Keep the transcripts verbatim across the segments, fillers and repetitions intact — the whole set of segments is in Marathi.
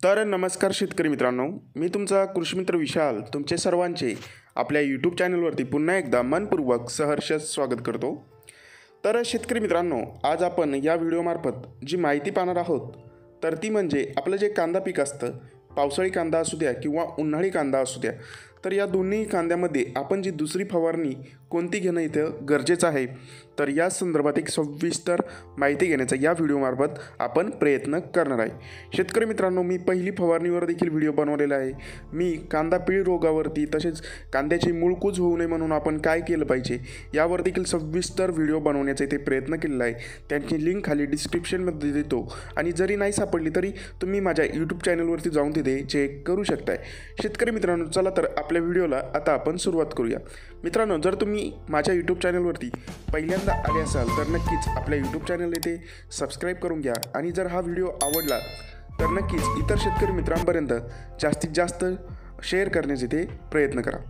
तर नमस्कार शेतकरी मित्रांनो, मी तुमचा कृषी मित्र विशाल तुमचे सर्वांचे आपल्या यूट्यूब चॅनलवरती पुन्हा एकदा मनपूर्वक सहर्ष स्वागत करतो। तर शेतकरी मित्रांनो, आज आपण या व्हिडिओमार्फत जी माहिती पाहणार आहोत तर ती म्हणजे आपलं जे कांदा पीक असतं, पावसाळी कांदा असू द्या किंवा उन्हाळी कांदा असू द्या, तर या दोन्ही कांद्यामध्ये आपण जी दुसरी फवारणी कोणती घेणं इथं गरजेचं आहे, तर या संदर्भात एक सविस्तर माहिती घेण्याचा या व्हिडिओमार्फत आपण प्रयत्न करणार आहे। शेतकरी मित्रांनो, मी पहिली फवारणीवर देखील व्हिडिओ बनवलेला आहे। मी कांदा पिळ रोगावरती तसेच कांद्याची मूळकूज होऊ नये म्हणून आपण काय केलं पाहिजे यावर देखील सविस्तर व्हिडिओ बनवण्याचा इथे प्रयत्न केलेला आहे। त्यांची लिंक खाली डिस्क्रिप्शनमध्ये देतो आणि जरी नाही सापडली तरी तुम्ही माझ्या यूट्यूब चॅनलवरती जाऊन तिथे चेक करू शकताय। शेतकरी मित्रांनो, चला तर आपल्या व्हिडिओला आता आपण सुरुवात करूया। मित्रांनो, जर तुम्ही माझ्या यूट्यूब चॅनलवरती पहिल्यांदा आले असाल तर नक्कीच आपल्या यूट्यूब चॅनल इथे सबस्क्राईब करून घ्या आणि जर हा व्हिडिओ आवडला तर नक्कीच इतर शेतकरी मित्रांपर्यंत जास्तीत जास्त शेअर करण्याचा इथे प्रयत्न करा।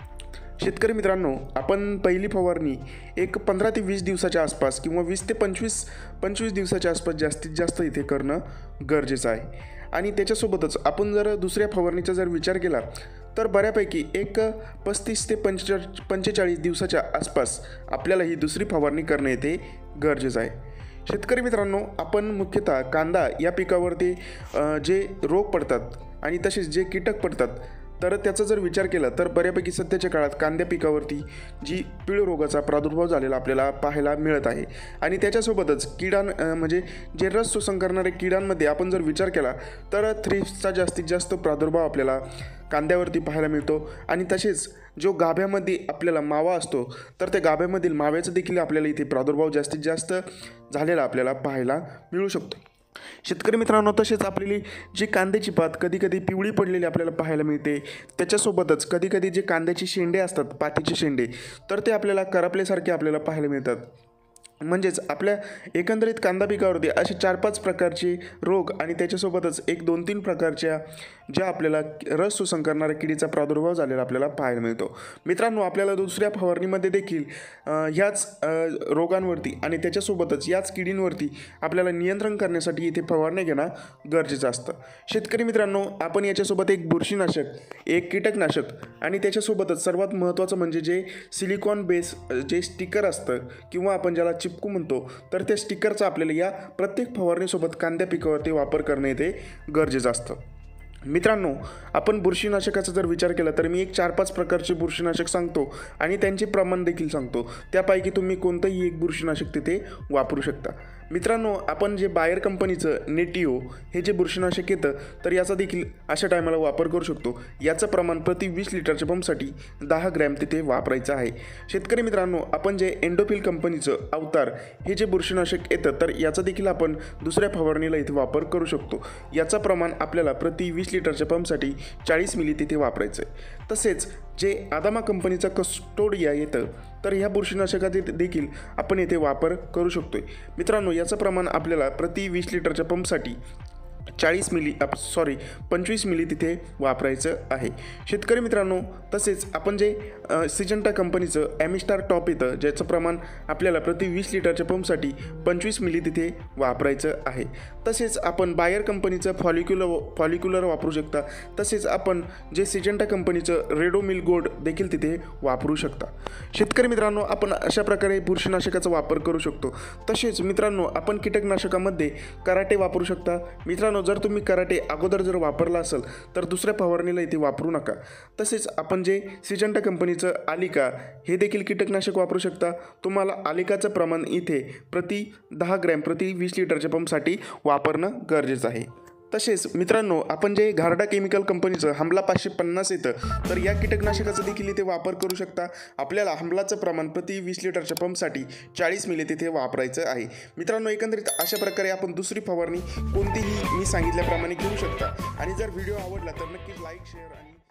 शेतकरी मित्रांनो, आपण पहिली फवारणी एक पंधरा ते वीस दिवसाच्या आसपास किंवा वीस ते पंचवीस पंचवीस दिवसाच्या आसपास जास्तीत जास्त इथे करणं गरजेचं आहे। आणि त्याच्यासोबतच आपण जर दुसऱ्या फवारणीचा जर विचार केला तर बऱ्यापैकी एक पस्तीस ते पंचे पंचेचाळीस दिवसाच्या आसपास आपल्याला ही दुसरी फवारणी करणं येते गरजेचं आहे। शेतकरी मित्रांनो, आपण मुख्यतः कांदा या पिकावरती जे रोग पडतात आणि तसेच जे कीटक पडतात तर त्याचा जर विचार केला तर बऱ्यापैकी सध्याच्या काळात कांद्या पिकावरती जी पिळ रोगाचा प्रादुर्भाव झालेला आपल्याला पाहायला मिळत आहे। आणि त्याच्यासोबतच किडां म्हणजे जे रस शोषण करणारे किडांमध्ये आपण जर विचार केला तर थ्रिप्सचा जास्तीत जास्त प्रादुर्भाव आपल्याला कांद्यावरती पाहायला मिळतो। आणि तसेच जो गाभ्यामध्ये आपल्याला मावा असतो तर त्या गाभ्यामधील माव्याचा देखील आपल्याला इथे प्रादुर्भाव जास्तीत जास्त झालेला आपल्याला पाहायला मिळू शकतो। शेतकरी मित्रांनो, तसेच आपली जी कांद्याची पात कधी कधी पिवळी पडलेली आपल्याला पाहायला मिळते। त्याच्यासोबतच कधी कधी जे कांद्याचे शेंडे असतात, पातीचे शेंडे, तर ते आपल्याला करपल्यासारखे आपल्याला पाहायला मिळतात। म्हणजेच आपल्या एकंदरीत कांदा पिकावरती असे चार पाच प्रकारचे रोग आणि त्याच्यासोबतच एक दोन तीन प्रकारच्या ज्या आपल्याला रस शोषण करणाऱ्या किडीचा प्रादुर्भाव झालेला आपल्याला पाहायला मिळतो। मित्रांनो, आपल्याला दुसऱ्या फवारणीमध्ये देखील ह्याच रोगांवरती आणि त्याच्यासोबतच याच किडींवरती आपल्याला नियंत्रण करण्यासाठी इथे फवारणी घेणं गरजेचं असतं। शेतकरी मित्रांनो, आपण याच्यासोबत एक बुरशीनाशक, एक कीटकनाशक आणि त्याच्यासोबतच सर्वात महत्त्वाचं म्हणजे जे सिलिकॉन बेस जे स्टिकर असतं किंवा आपण ज्याला चिपकू म्हणतो, तर त्या स्टिकरचा आपल्याला या प्रत्येक फवारणीसोबत कांद्या पिकावरती वापर करणे येते गरजेचं असतं। मित्रांनो, आपण बुरशीनाशकाचा जर विचार केला तर मी एक चार पाच प्रकारचे बुरशीनाशक सांगतो आणि त्यांचे प्रमाण देखील सांगतो। त्यापैकी तुम्ही कोणतंही एक बुरशीनाशक तिथे वापरू शकता। मित्रांनो, आपण जे बायर कंपनीचं नेटिओ हे जे बुरशीनाशक येतं तर याचा देखील अशा टायमाला वापर करू शकतो। याचं प्रमाण प्रति वीस लिटरच्या पंपसाठी दहा ग्रॅम तिथे वापरायचं आहे। शेतकरी मित्रांनो, आपण जे एंडोफिल कंपनीचं अवतार हे जे बुरशीनाशक येतं तर याचा देखील आपण दुसऱ्या फवारणीला इथे वापर करू शकतो। याचं प्रमाण आपल्याला प्रति वीस लिटरच्या पंपसाठी चाळीस मिली तिथे वापरायचं आहे। तसेच जे आदामा कंपनीचं कस्टोडिया येतं तर ह्या बुरशीनाशकाचे देखील आपण येथे वापर करू शकतो। मित्रांनो, याचं प्रमाण आपल्याला प्रति वीस लिटरच्या पंपसाठी चाळीस मिली सॉरी पंचवीस मिली तिथे वापरायचं आहे। शेतकरी मित्रांनो, तसेच आपण जे सिजंटा कंपनीचं ॲमिस्टार टॉप येतं ज्याचं प्रमाण आपल्याला प्रति वीस लिटरच्या पंपसाठी पंचवीस मिली तिथे वापरायचं आहे। तसेच आपण बायर कंपनीचं फॉलिक्युलर फॉलिक्युलर वापरू शकता। तसेच आपण जे सिजंटा कंपनीचं रेडोमिल गोल्ड देखील तिथे वापरू शकता। शेतकरी मित्रांनो, आपण अशा प्रकारे बुरशीनाशकाचा वापर करू शकतो। तसेच मित्रांनो, आपण कीटकनाशकामध्ये कराटे वापरू शकता। मित्रांनो, जर तुम्ही कराटे अगोदर जर वापरला असेल तर दुसऱ्या फवारणीला इथे वापरू नका। तसेच आपण जे सिजंटा कंपनीचं आलिका हे देखील कीटकनाशक वापरू शकता। तुम्हाला आलिकाचं प्रमाण इथे प्रति दहा ग्रॅम प्रति वीस लिटरच्या पंपसाठी वापरणं गरजेचं आहे। तसेच मित्रांनो, आपण जे घारडा केमिकल कंपनीचं हमला पाचशे पन्नास येतं तर या कीटकनाशकाचा देखील इथे वापर करू शकता। आपल्याला हमलाचं प्रमाण प्रति वीस लिटरच्या पंपसाठी चाळीस मिली तिथे वापरायचं आहे। मित्रांनो, एकंदरीत अशा प्रकारे आपण दुसरी फवारणी कोणतीही मी सांगितल्याप्रमाणे घेऊ शकता। आणि जर व्हिडिओ आवडला तर नक्कीच लाईक, शेअर आणि